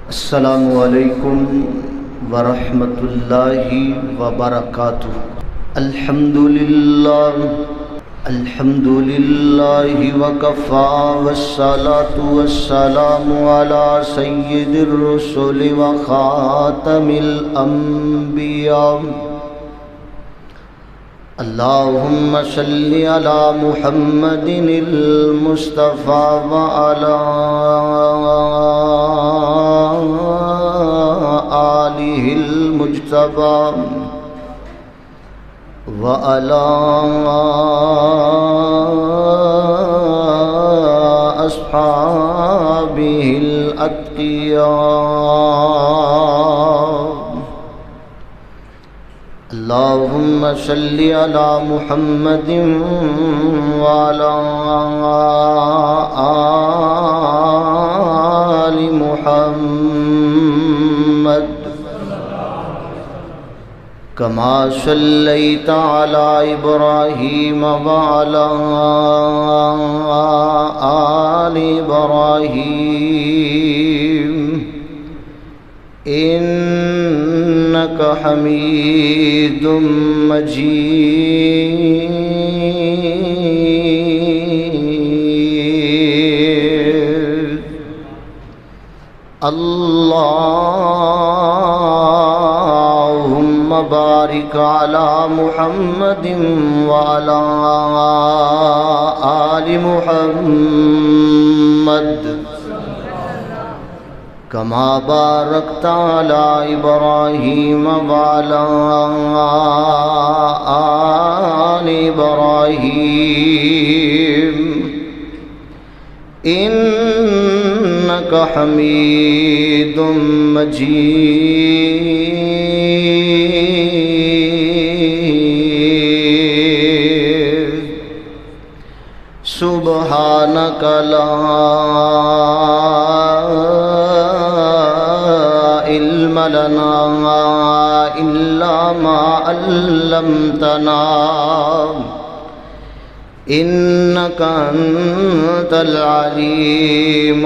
السلام علیکم ورحمۃ اللہ وبرکاتہ۔ الحمد للہ وکفی والصلاة والسلام علی سید الرسل وخاتم الانبیاء۔ اللہم صلی علی محمد المصطفیٰ وعلی آلہ المجتبیٰ وعلی اصحابہ الاتقیاء۔ اللہم صلی علی محمد وعلی آل محمد کما صلیت علی ابراہیم وعلی آل ابراہیم انک حمید مجید۔ اللہم بارک علی محمد وعلی آل محمد کما بارکت علی ابراہیم وعلی آل ابراہیم انک حمید مجید۔ سبحانک لا علم لنا الا ما علمتنا انک انت العلیم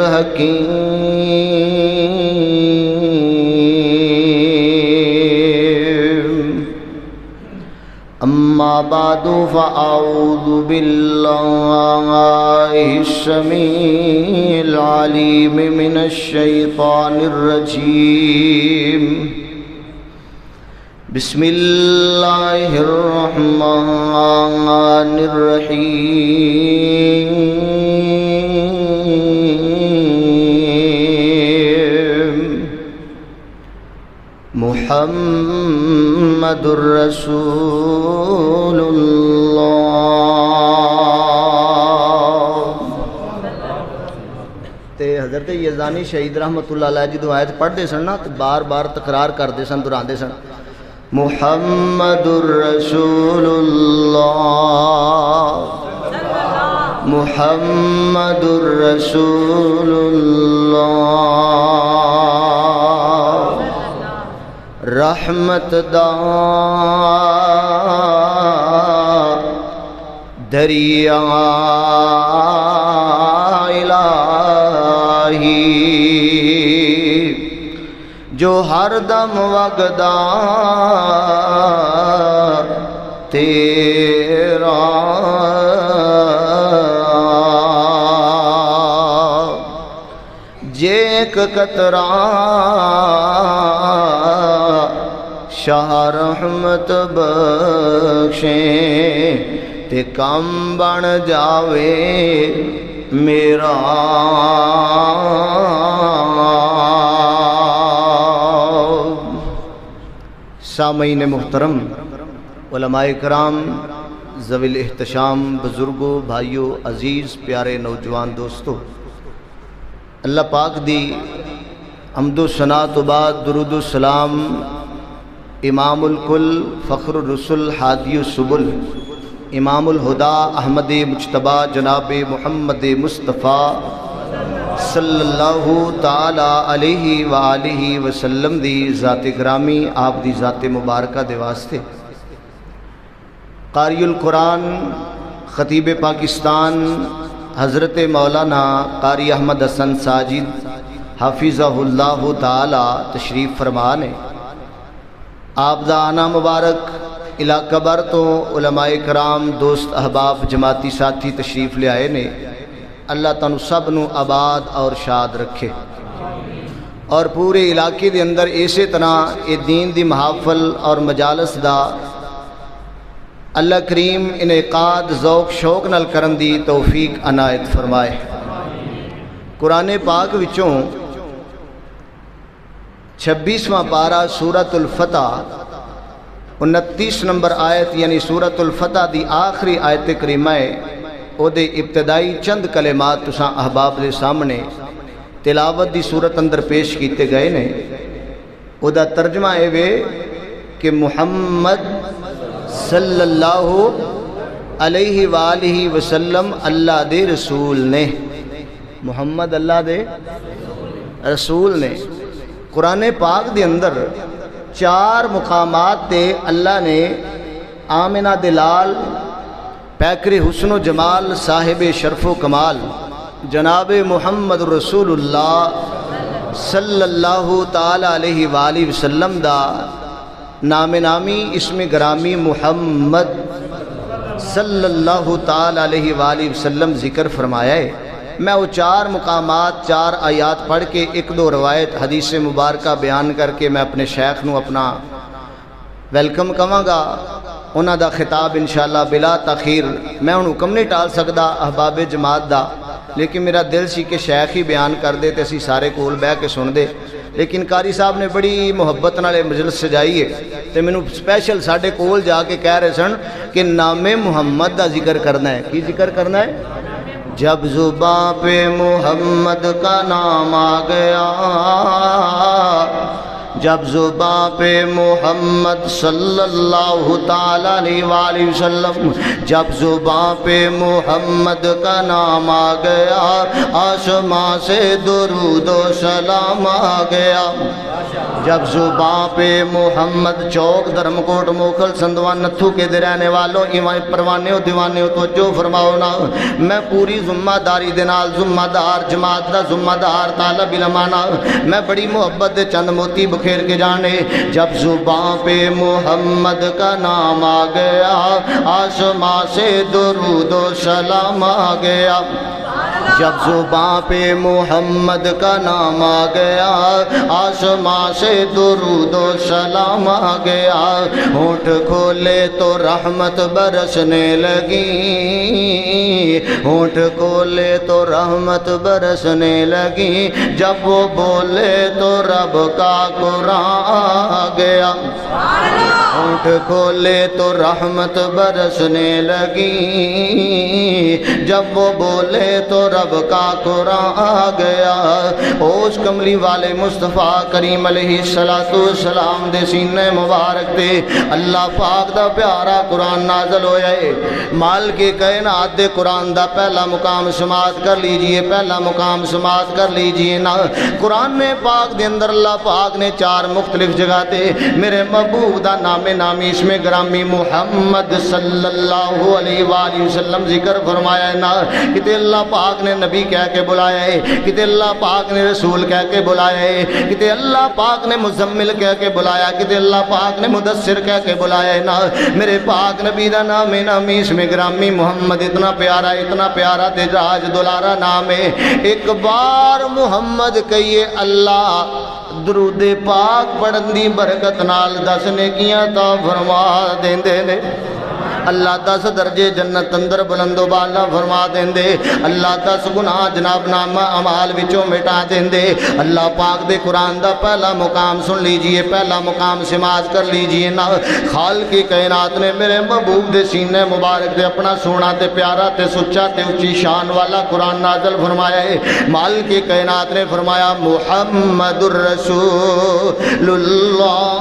الحکیم۔ اما بعد فاعوذ باللہ السمیع العلیم من الشیطان الرجیم۔ بسم اللہ الرحمن الرحیم۔ محمد الرسول اللہ۔ تے حضرت یزدانی شہید رحمت اللہ علیہ جدو آیت پڑھ دے سن نا تو بار بار تکرار کر دے سن، دہران دے سن محمد الرسول اللہ، محمد الرسول اللہ، رحمت دا دریا الہی جو ہر دم وگدا تیرا، جے ایک قطرہ شاہ رحمت بخشیں تے کم بن جاوے میرا۔ سامعین محترم، علماء کرام، ذوی الاحتشام، بزرگوں، بھائیوں، عزیز پیارے نوجوان دوستو، اللہ پاک دی حمد و ثنا تو بعد درود و سلام امام الکل، فخر الرسل، ہادی السبل، امام الہدا، احمد مجتبیٰ، جناب محمد مصطفیٰ صلی اللہ تعالی علیہ وآلہ وسلم دی ذات گرامی، آپ دی ذات مبارکہ دے واسطے۔ قاری القرآن، خطیب پاکستان حضرت مولانا قاری احمد حسن ساجد حافظہ اللہ تعالی تشریف فرما نے۔ آپ دا آنا مبارک علاقہ بر تو علماء کرام دوست احباب جماعتی ساتھی تشریف لے آئے نے۔ اللہ تعالیٰ سب نو آباد اور شاد رکھے اور پورے علاقے دے اندر اسی طرح یہ دین دی محافل اور مجالس دا اللہ کریم انعقاد ذوق شوق نال کرن دی توفیق عنایت فرمائے۔ قرآن پاک وچوں 26واں پارہ سورۃ الفتح 29 نمبر آیت یعنی سورۃ الفتح دی آخری آیت کریمہ ہے، او دے ابتدائی چند کلمات تساں احباب دے سامنے تلاوت دی صورت اندر پیش کیتے گئے نے۔ او دا ترجمہ اے وے کہ محمد صلی اللہ علیہ وآلہ وسلم اللہ دے رسول نے، محمد اللہ دے رسول نے۔ قرآن پاک دے اندر 4 مقامات تے اللہ نے آمنہ دلال پیکر حسن و جمال صاحب شرف و کمال جناب محمد رسول اللہ صلی اللہ تعالی علیہ وآلہ وسلم دا نام نامی اسم گرامی محمد صلی اللہ تعالی علیہ وآلہ وسلم ذکر فرمایا ہے۔ میں وہ 4 مقامات 4 آیات پڑھ کے 1-2 روایت حدیث مبارکہ بیان کر کے میں اپنے شیخ نو اپنا ویلکم کہاں گا۔ انہاں دا خطاب انشاءاللہ بلا تاخیر میں انہوں حکم نہیں ٹال سکدا احباب جماعت دا، لیکن میرا دل سی کہ شیخ ہی بیان کر دے تے اسی سارے کول بہ کے سن دے، لیکن قاری صاحب نے بڑی محبت نالے مجلس سجائی ہے تے مینوں سپیشل ساڈے کول جا کے کہہ رہے سن کہ نام محمد دا ذکر کرنا ہے۔ کی ذکر کرنا ہے؟ جب زباں پہ محمد کا نام آ گیا، جب زباں پہ محمد صلی اللہ تعالی علیہ وآلہ وسلم، جب زباں پہ محمد کا نام آ گیا، آسماں سے درود و سلام آ گیا۔ جب زباں پہ محمد چوک دھرم کوٹ موکھل سندوان نتھو کے دے رہنے والوں ایمان پروانے ہو دیوانے ہو توجہ فرماؤ نا، میں پوری ذمہ داری دے نال ذمہ دار جماعت دا ذمہ دار طالب علمانا میں بڑی محبت دے چند موتی بکھیر کے جانے۔ جب زباں پہ محمد کا نام آ گیا، آسماں سے درود و سلام آ گیا۔ جب زباں پہ محمد کا نام آ گیا، آسماں سے درود و سلام آ گیا۔ ہونٹ کھولے تو رحمت برسنے لگی، ہونٹ کھولے تو رحمت برسنے لگی، جب وہ بولے تو رب کا قرآن آ گیا۔ ہونٹ کھولے تو رحمت برسنے لگی، جب وہ بولے تو رب کا قرآن آ گیا۔ اوش کملی والے مصطفیٰ کریم علیہ السلام دے سینے مبارک دے اللہ پاک دا پیارا قرآن نازل ہویا ہے۔ مال کے کائنات دے قرآن دا پہلا مقام سماعت کر لیجئے، پہلا مقام سماعت کر لیجئے نا۔ قرآن میں پاک دے اندر اللہ پاک نے 4 مختلف جگہ تے میرے محبوب دا نام نامی اسم گرامی محمد صلی اللہ علیہ وآلہ وسلم ذکر فرمایا ہے نا۔ کتے اللہ پاک نے نبی کہہ کے بلایا ہے، کتے اللہ پاک نے رسول کہہ کے بلایا ہے، کتے اللہ پاک نے مزمل کہہ کے بلایا، کتے اللہ پاک نے مدثر کہہ کے بلایا ہے نا۔ میرے پاک نبی دا نام نامی اسم گرامی محمد اتنا پیارا تے راج دلارا نام ہے۔ ایک بار محمد کہیے اللہ درود پاک پڑھن دی برکت نال 10 نیکیاں تا فرما دیندے نے۔ اللہ 10 درجے جنت اندر بلند و بالا فرما دیندے، اللہ 10 گناہ جناب نامہ عمال وچوں مٹا دیندے۔ اللہ پاک دے قرآن دا پہلا مقام سن لیجئے، پہلا مقام سماعت کر لیجئے نا۔ خالق کی کائنات نے میرے محبوب دے سینے مبارک دے اپنا سونا تے پیارا تے سچا تے اونچی شان والا قرآن نازل فرمایا ہے۔ مال کی کائنات نے فرمایا محمد الرسول اللہ،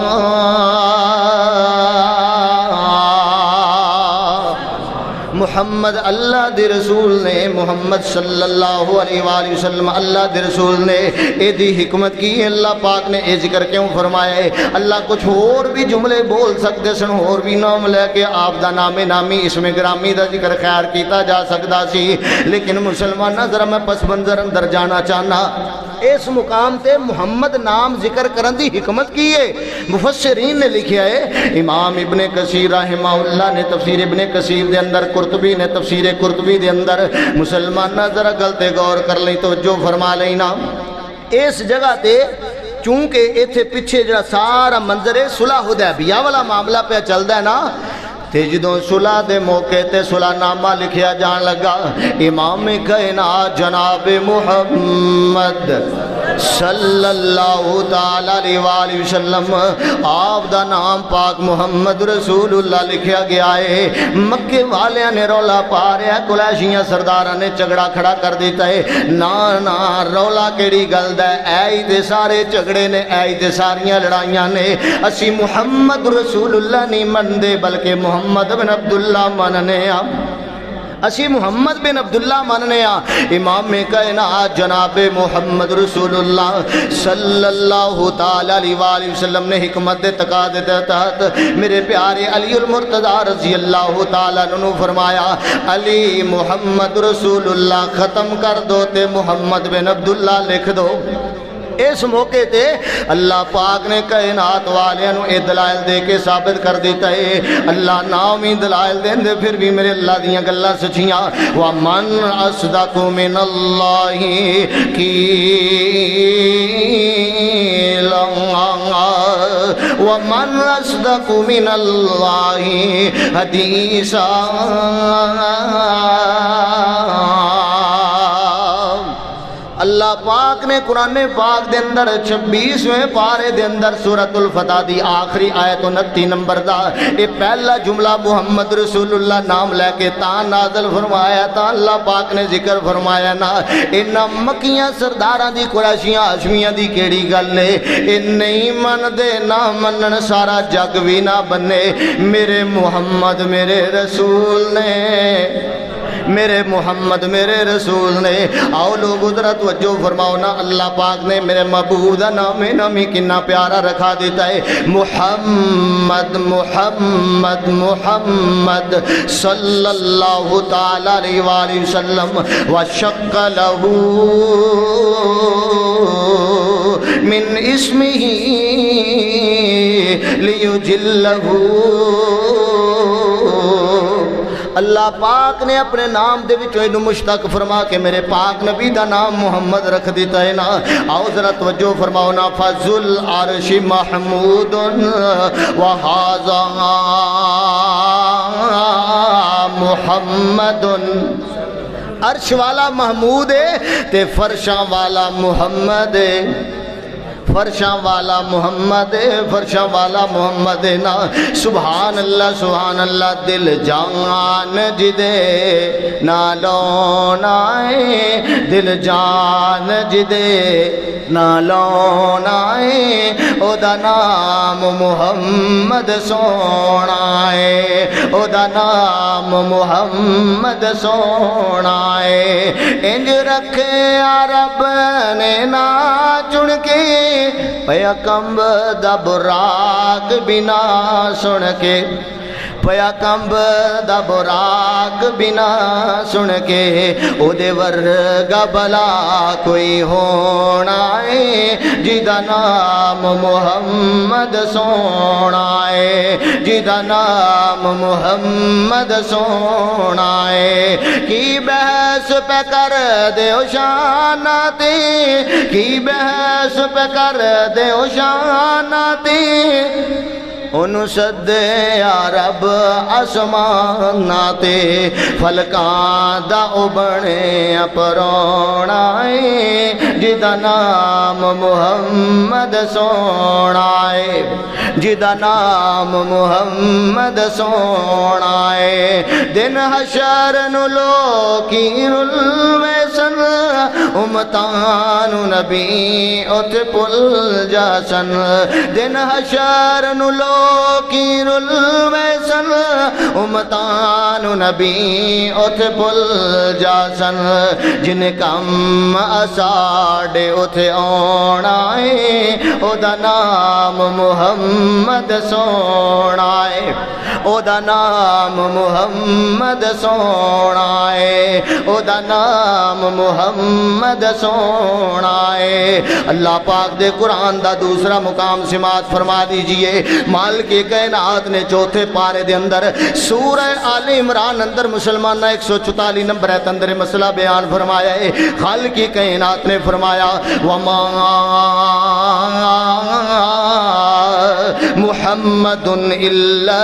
محمد اللہ دے رسول نے، محمد صلی اللہ علیہ وآلہ وسلم اللہ دے رسول نے۔ اے دی حکمت کی اللہ پاک نے اے ذکر کیوں فرمایا ہے؟ اللہ کچھ اور بھی جملے بول سکتے سن، اور بھی نام لے کے آپ دا نام نامی اسم گرامی دا ذکر خیر کیتا جا سکتا سی، لیکن مسلمان ذرا میں پس منظر اندر جانا چاہنا۔ اس مقام تے محمد نام ذکر کرن دی حکمت کی ہے؟ مفسرین نے لکھیا ہے، امام ابن کثیر رحمہ اللہ نے تفسیر ابن کثیر دے اندر، قرطبی نے تفسیر قرطبی دے اندر، مسلمان نظر گلتے غور کر لیں توجہ فرما لینا، اس جگہ تے چونکہ ایتھے پیچھے جڑا سارا منظر ہے صلح حدیبیہ والا معاملہ پہ چلدا ہے نا، تے جدوں صلح دے موقع تے صلح نامہ لکھیا جان لگا، امام کائنات جناب محمد صلی اللہ تعالیٰ علیہ وآلہ وسلم آپ دا نام پاک محمد رسول اللہ لکھیا گیا ہے۔ مکے والیاں نے رولا پا رہا، قریشیاں سرداراں نے جھگڑا کھڑا کر دیتا ہے، نا رولا کیڑی گل دا ہے، اے تے سارے جھگڑے نے، اے تے ساریاں لڑائیاں نے، اسی محمد رسول اللہ نہیں مندے بلکہ محمد بن عبداللہ مننے آ، اسی محمد بن عبداللہ ماننے آ۔ امام کائنات جناب محمد رسول اللہ صلی اللہ تعالیٰ علیہ وآلہ وسلم نے حکمت دے تقاضے دے تحت میرے پیارے علی المرتضی رضی اللہ تعالیٰ عنہ فرمایا، علی محمد رسول اللہ ختم کر دو تے محمد بن عبداللہ لکھ دو۔ اس موقع تے اللہ پاک نے کائنات والیاں نو اے دلائل دے کے ثابت کر دیتا ہے، اللہ نامی دلائل دیں دے پھر بھی میرے اللہ دیاں گلہ سچیاں، وَمَنْ أَصْدَقُ مِنَ اللَّهِ قِيلًا وَمَنْ أَصْدَقُ مِنَ اللَّهِ حَدِيثًا۔ اللہ پاک نے قرآن پاک دے اندر 26ویں پارے دے اندر سورۃ الفتح دی آخری آیت 29 نمبر دا اے پہلا جملہ محمد رسول اللہ نام لے کے تاں نازل فرمایا، تاں اللہ پاک نے ذکر فرمایا نا، انہاں مکیاں سرداراں دی قریشیاں ہاشمیاں دی کیڑی گل نے، اے نہیں من دے نہ منن سارا جگ بھی نہ بنے، میرے محمد میرے رسول نے، میرے محمد میرے رسول نے۔ آؤ لوگ ادھر توجہ فرماؤ نا، اللہ پاک نے میرے محبوب دا نام نامی کنا پیارا رکھا دیتا ہے، محمد محمد محمد صلی اللہ تعالیٰ علیہ وآلہ وسلم، وشق لہو من اسمہ لیجلہو۔ اللہ پاک نے اپنے نام دے وچوں اینو مشتق فرما کے میرے پاک نبی دا نام محمد رکھ دیتا ہے نا۔ آؤ ذرا توجہ فرماؤ نا، فضل العرش محمود وہذا محمد، عرش والا محمود ہے تے فرشاں والا محمد ہے، فرشاں والا محمد فرشاں والا محمد نا۔ سبحان اللہ دل جان جدے نالون آئے، دل جان جدے نالون آئے، او دا نام محمد سونا ہے، او دا نام محمد سونا ہے۔ انج رکھے عرب نے نا چن کے، پیا کمب دا براق بنا سن کے، پیا کمب دا براق بنا سن کے، او دے ورگا بلا کوئی ہونا ہے، جیدہ نام محمد سونا ہے، جیدہ نام محمد سونا ہے۔ کی بحث پہ کر دے او شاناتی، کی بحث پہ کر دے او شاناتی، انہوں سدے عرب آسماناتے، فلکان دا ابنے اپرونائے، جیدہ نام محمد سونائے، جیدہ نام محمد سونائے۔ دن حشر نلو کی رلویسن، امتان نبی ات پل جاسن، دن حشر نلو کی رلویسن، امتان نبی ات پل جاسن، جن کم اساڑے ات اونائے، او دا نام محمد سونائے، او دا نام محمد سونا ہے، او دا نام محمد سونا ہے۔ اللہ پاک دے قرآن دا دوسرا مقام سماعت فرما دیجئے۔ مالک کائنات نے چوتھے پارے دے اندر سورہ آل عمران اندر مسلمانہ 144 نمبر ہے اندر مسئلہ بیان فرمایا ہے۔ خالق کائنات نے فرمایا وَمَا محمد الا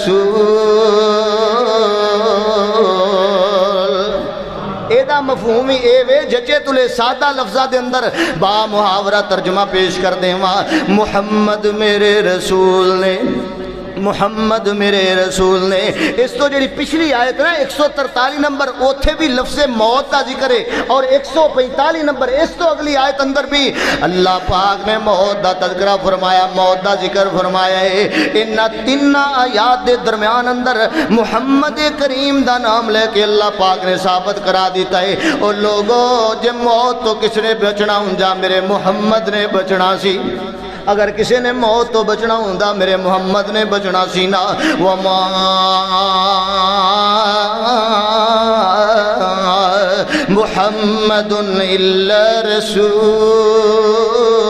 رسول، ایدہ مفہومی اے وے جچے تلے سادہ لفظہ دے اندر با محاورہ ترجمہ پیش کر دیں وہاں محمد میرے رسول نے، محمد میرے رسول نے۔ اس تو جڑی پچھلی آیت نا 143 نمبر اوتھے بھی لفظ موت کا ذکر ہے، اور 145 نمبر اس تو اگلی آیت اندر بھی اللہ پاک نے موت دا تذکرہ فرمایا، موت دا ذکر فرمایا ہے۔ ان تین آیات دے درمیان اندر محمد کریم دا نام لے کے اللہ پاک نے ثابت کرا دیتا ہے اور لوگوں جب موت تو کس نے بچنا ہوں جا میرے محمد نے بچنا سی، اگر کسی نے موت تو بچنا ہوندہ میرے محمد نے بچنا سینا۔ وَمَا محمد الا رسول،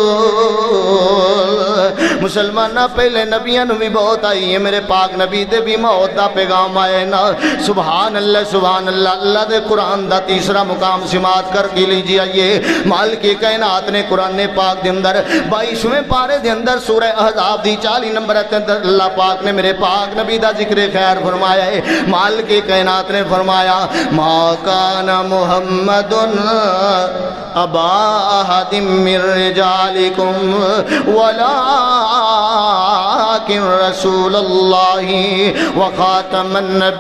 مسلمانہ پہلے نبیاں بھی بہت آئی ہیں، میرے پاک نبی دے بھی موت دا پیغام آئے نا۔ سبحان اللہ سبحان اللہ، اللہ دے قرآن دا تیسرا مقام سماعت کر کے لیجئے آئیے۔ مالک کائنات نے قرآن پاک دے اندر 22ویں پارے دے اندر سورہ احزاب دی 40 نمبر کے اندر اللہ پاک نے میرے پاک نبی دا ذکر خیر فرمایا ہے۔ مالک کائنات نے فرمایا ما کان محمد ابا احد من رجالکم ولیکن رسول اللہ وخاتم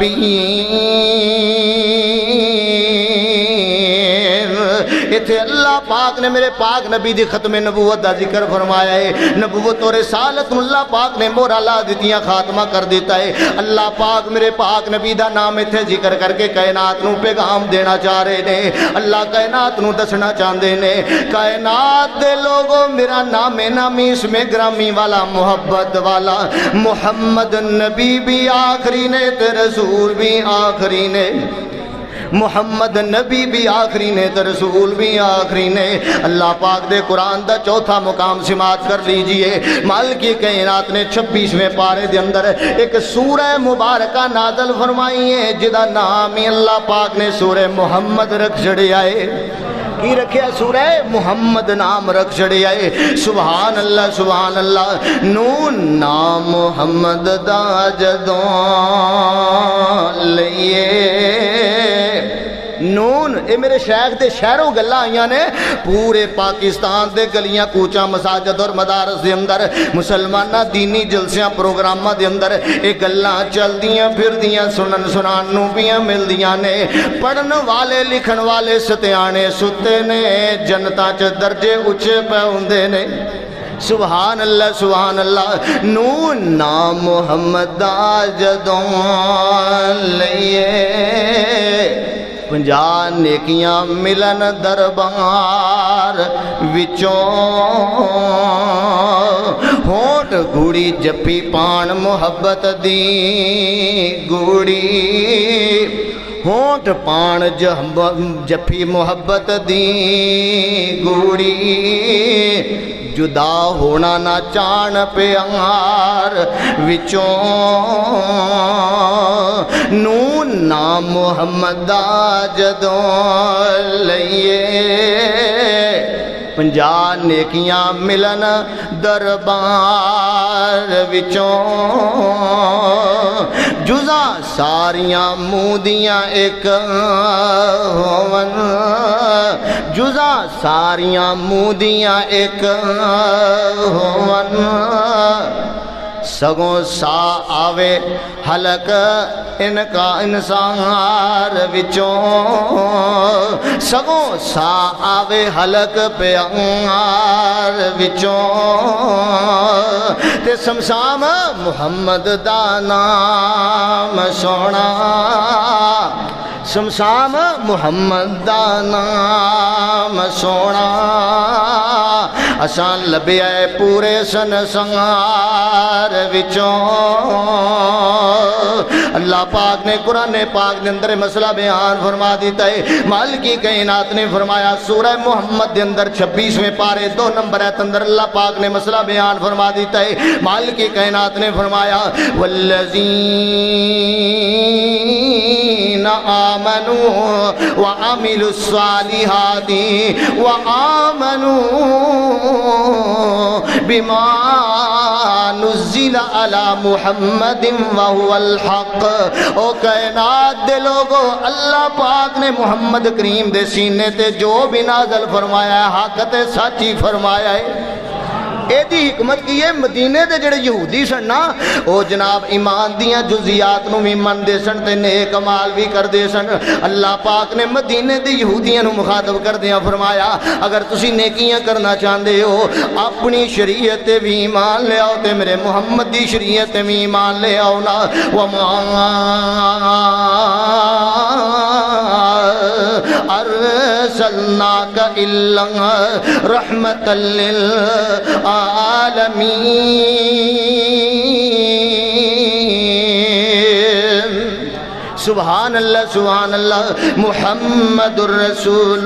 النبیین۔ اتھے اللہ پاک نے میرے پاک نبی دی ختم نبوت دا ذکر فرمایا ہے۔ نبوت اور رسالت اللہ پاک نے مورا لا دیتیاں خاتمہ کر دیتا ہے۔ اللہ پاک میرے پاک نبی دا نام اتھے ذکر کر کے کائنات نو پیغام دینا چاہ رہے نے۔ اللہ کائنات نو دسنا چاہندے نے کائنات دے لوگوں میرا نام نامی اس میں گرامی والا محبت والا محمد نبی بھی آخری نے تے رسول بھی آخری نے، محمد نبی بھی آخری نے تے رسول بھی آخری نے۔ اللہ پاک دے قرآن دا چوتھا مقام سماعت کر لیجئے۔ مالک کائنات نے 26ویں پارے دے اندر ایک سورہ مبارکہ نازل فرمائی ہے جدا نام ہی اللہ پاک نے سورہ محمد رکھ چھڑیا ہے۔ کی رکھیا سورہ محمد نام رکھ چھڑیا ہے۔ سبحان اللہ سبحان اللہ۔ نون نام محمد دا جدوں لئیے، نون اے میرے شیخ دے شہروں گلہ آئیاں نے پورے پاکستان دے گلیاں کوچاں مساجد اور مدارس دے اندر مسلمانہ دینی جلسیاں پروگرامہ دے اندر اے گلہ چل دیاں پھر دیاں سنن سنان نوبیاں مل دیاں نے پڑھن والے لکھن والے ستیانے ستے نے جنتاں چ درجے اچھے پہ ہوندے نے۔ سبحان اللہ سبحان اللہ۔ نون نام محمد دا جدوں لئیے 50 نیکیاں ملن دربار وچوں ہونٹ گھوڑی جپی پان محبت دی گوڑی، ہونٹ پان جپی محبت دی گوڑی، جدا ہونا نہ چان پیار وچوں نون نام محمد دا جدوں لئیے 50 نیکیاں ملن دربار وچوں جزا ساریاں مودیاں ایک ہون، جزا ساریاں مودیاں ایک ہون، سگوں سا آوے حلق ان کا انسان وچوں، سگوں سا آوے حلق پیار وچوں، تے سمسام محمد دا نام سونا شمشام محمد دا نام سونا آسان لبیا ہے پورے سنسار وچوں اللہ پاک نے قرآن پاک دے اندر مسئلہ بیان فرما دیتا ہے مالکی کائنات نے فرمایا سورہ محمد دے اندر 26ویں پارے 2 نمبر ایت اندر اللہ پاک نے مسئلہ بیان فرما دیتا ہے مالکی کائنات نے فرمایا والذین آمنوا وعملوا الصالحات وآمنوا بما نزل على محمد وهو الحق او کائنات دے لوگو اللہ پاک نے محمد کریم دے سینے تے جو بھی نازل فرمایا ہے حق تے سچی فرمایا ہے ایدی حکمت کی ہے مدینے دے جڑے یہودی سن نا او جناب ایمان دیاں جزیات نو بھی من دے سن تے نیک عمال بھی کر دے سن اللہ پاک نے مدینے دے یہودیاں نو مخاطب کر دیا فرمایا اگر تسی نیکیاں کرنا چاہندے ہو اپنی شریعت تے بھی ایمان لے آؤ تے میرے محمد دی شریعت تے بھی ایمان لے آؤ نا وما ارسلناک الا رحمت للعالمین سبحان اللہ محمد الرسول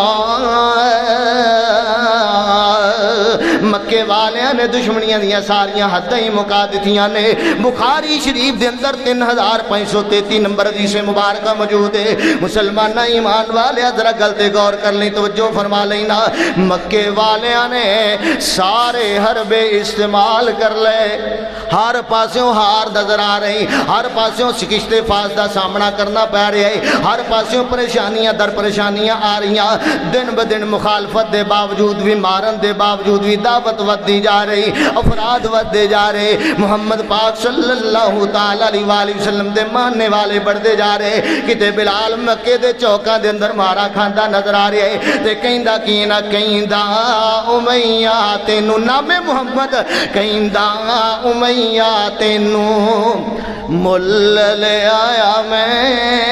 اللہ مکے والیاں نے دشمنیاں دیا ساریاں حدیں مکا دیتیاں نے بخاری شریف دے اندر 3533 نمبر حدیث مبارکہ موجود ہے مسلمانہ ایمان والیاں ذرا غلطے غور کر لیں توجہ فرما لینا مکے والیاں نے سارے حربے استعمال کر لے ہر پاسوں ہار نظر آ رہی ہر پاسوں شکست فاسدہ سامنا کرنا پہ رہا ہے ہر پاسوں پریشانیاں در پریشانیاں آ رہی دن بدن مخالفت دے باوجود بھی مارن دے باوجود بھی دعوت ودی جا رہی افراد ودے جا رہے محمد پاک صلی اللہ تعالیٰ علیہ وآلہ وسلم دے ماننے والے بڑھتے جا رہے کتے بلال مکے دے چوکاں دے اندر مارا کھاندہ نظر آ رہے تے کہندہ کینا کہندہ امیہ تینو نام محمد کہندہ امیہ تینو مل لے آیا میں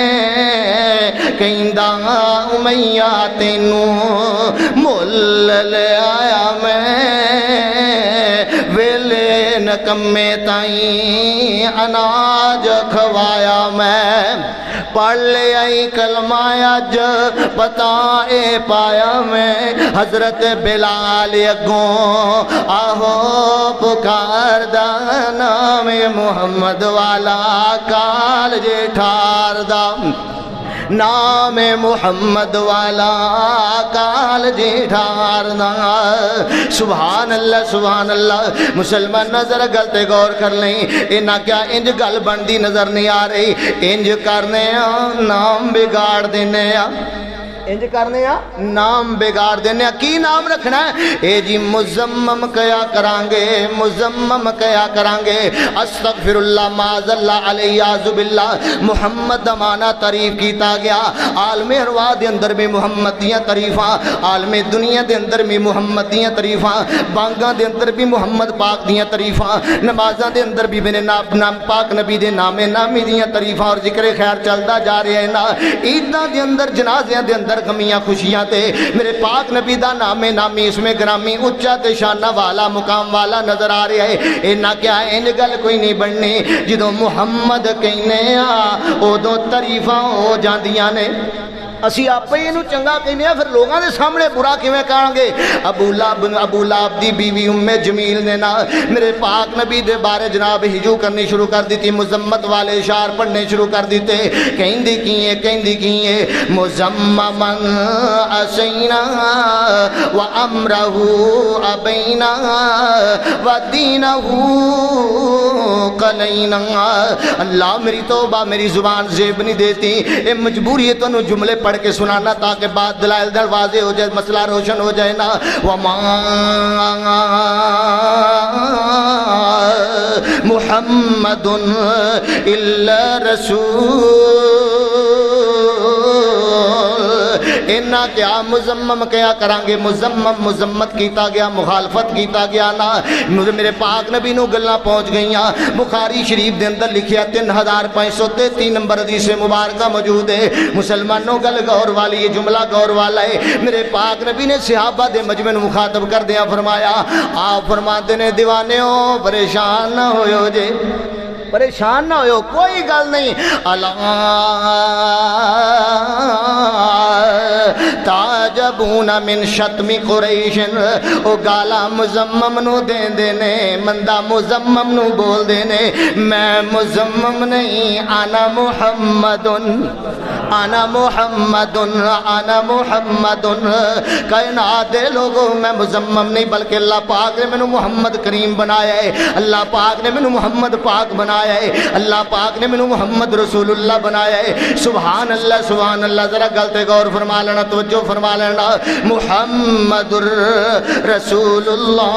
کہندہ امیہ تینو مل لے آیا میں ویلے نکمے تائیں اناج کھوایا میں پڑھ لے آئی کلمہ اج پتائے پایا میں حضرت بلال اگوں آہو پکار دا نام محمد والا کال جے ٹھار دا نام محمد والا کال جی ڈھارنا سبحان اللہ مسلمان نظر گلتے غور کر لیں انہا کیا انج گل بندی نظر نہیں آ رہی انج کرنے نام بگاڑ دینے انج کرنے نام بگاڑ دینے کی نام رکھنا ہے اے جی مزمم کیا کرانگے مزمم کیا کرانگے استغفر اللہ معاذ اللہ علیہ عزب اللہ محمد امانہ تعریف کیتا گیا عالم ارواح دے اندر بھی محمدیاں تعریفاں عالم دنیا دے اندر بھی محمدیاں تعریفاں بانگاں دے اندر بھی محمد پاک دیاں تعریفاں نمازاں دے اندر بھی میرے نام پاک نبی دے نامی دیاں تعریفاں اور ذکر خیر چلدا جا رہے ہیں نا عیداں دے اندر جنازیاں دے اندر غمیاں خوشیاں تے میرے پاک نبی دا نامی اس میں گرامی اچھا تے شانہ والا مقام والا نظر آ رہا ہے انہا کیا ہے انج گل کوئی نہیں بڑھنی جدو محمد کہنے او دو تعریفاں ہو جاندیاں نے اسی آپ ہی انہوں چنگا کہنے ہیں پھر لوگاں دے سامنے برا کیویں کہاں گے ابو لاب دی بیوی جمیل نے نا میرے پاک نبی دے بارے جناب ہجو کرنی شروع کر دیتی مزمت والے اشار پڑھنے شروع کر دیتے کہندی کیے مزممن اسینا وامرہو ابینا ودینہو قلینا اللہ میری توبہ میری زبان زیب نہیں دیتی اے مجبوری ہے تو انہوں جملے پڑھ کے سنانا تاکہ بات دلائل در واضح ہو جائے مسئلہ روشن ہو جائے نا وَمَا محمد إلا رسول اینا کیا مزمم کیا کرانگے مزمم مزمت کیتا گیا مخالفت کیتا گیا نا میرے پاک نبی نو گلنا پہنچ گئیاں بخاری شریف دے اندر لکھیا 3533 نمبر حدیث مبارکہ موجود ہے مسلمانوں گل غور والی یہ جملہ غور والا ہے میرے پاک نبی نے صحابہ دے مجمع مخاطب کر دیا فرمایا آپ فرماتے نے دیوانے ہو پریشان نہ ہوئے جے پریشان نہ ہوئے کوئی گل نہیں اللہ تعجبون من شتم قریش او گالا مزمم نو دے دینے مندہ مزمم نو بول دینے میں مزمم نہیں انا محمد انا محمد انا محمد کائنات دے لوگوں میں مزمم نہیں بلکہ اللہ پاک نے میں محمد کریم بنایا ہے اللہ پاک نے میں محمد پاک بنایا ہے اللہ پاک نے میں محمد رسول اللہ بنایا ہے سبحان اللہ ذرا غلطے غور فرما لینا توجہ فرما لینا محمد رسول اللہ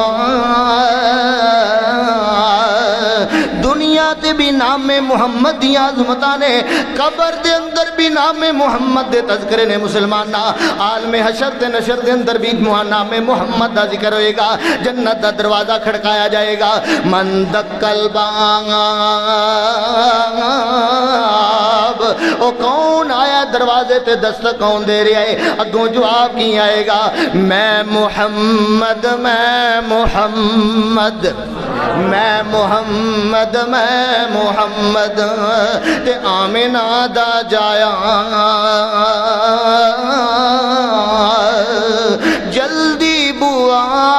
دنیا تے بھی نام محمد دی عظمتاں نے قبر دے اندر بھی نام محمد دے تذکرے نے مسلمانہ عالم حشر تے نشر دے اندر بھی نام محمد دا ذکر ہوئے گا جنت دا دروازہ کھڑکایا جائے گا من دکل باب او کون آیا دروازے تے دستک کون دے رہا ہے اگوں جواب کی آئے گا میں محمد میں محمد میں محمد میں محمد تے آمینہ دا جایا جلدی بوا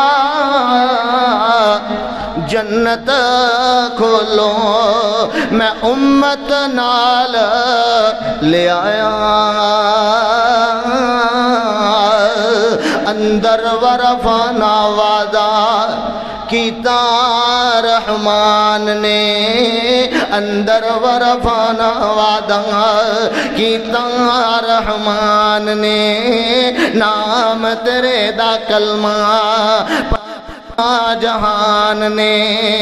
جنت کھولو میں امت نال لے آیا اندر ورفانا وعدہ کیتا رحمان نے اندر ورفانا وعدہ کیتا رحمان نے نام تیرے دا کلمہ جہان نے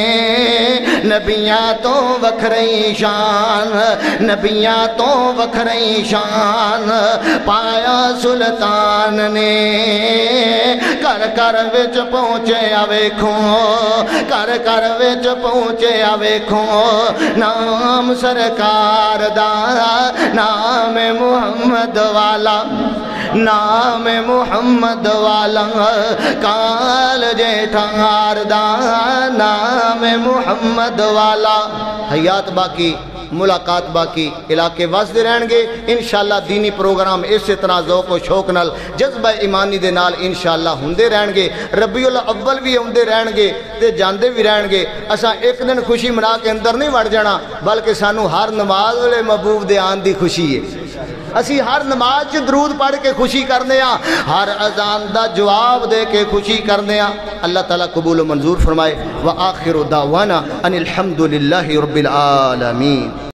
نبیاں تو وکھرئی شان نبیاں تو وکھرئی شان پایا سلطان نے کر کر وچ پہنچے آویکھوں کر کر وچ پہنچے آویکھوں نام سرکار دا نام محمد والا نام محمد والا کال جیٹھار دا نام محمد والا حیات باقی ملاقات باقی علاقے واسدے رہن گے انشاءاللہ دینی پروگرام اس طرح ذوق و شوق نال جذبہ ایمانی دے نال انشاءاللہ ہوندے رہن گے ربیع الاول بھی ہوندے رہن گے تے جاندے بھی رہن گے اساں ایک دن خوشی منا کے اندر نہیں وڑ جانا بلکہ سانو ہر نماز والے محبوب دے آن دی خوشی ہے اسی ہر نماز درود پڑھ کے خوشی کرنے ہاں ہر اذان دا جواب دے کے خوشی کرنے ہاں اللہ تعالیٰ قبول و منظور فرمائے وآخر دعوانا ان الحمدللہ رب العالمین